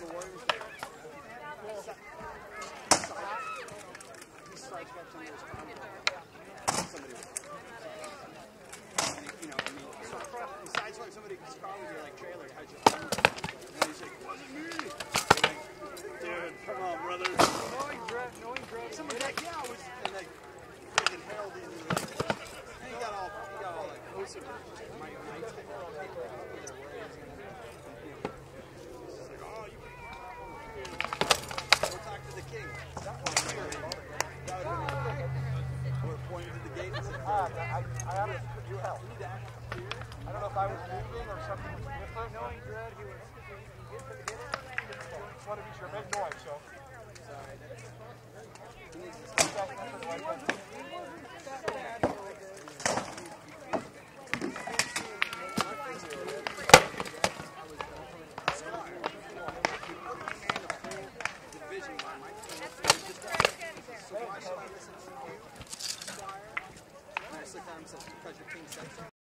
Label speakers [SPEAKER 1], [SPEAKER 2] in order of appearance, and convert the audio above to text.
[SPEAKER 1] the Warriors. He side steps under his combo. Somebody, you know, I mean, so he side swipes somebody who's probably like trailer touches him. And he's like, it wasn't me. Like, dude, come on, brother. Knowing Dread. Someone's like, yeah, I was, and like, freaking Harold, and he got all like, OCD. My nights, like, all the people that were worried. He's just like, oh, you go talk to the king. That would have been, we're pointing to the gate and said,
[SPEAKER 2] I have to put you help. I don't know if I was moving or something was different.
[SPEAKER 3] Knowing Dread, he hit it.
[SPEAKER 2] Just want to be sure. Make noise, so.
[SPEAKER 1] because your king said so.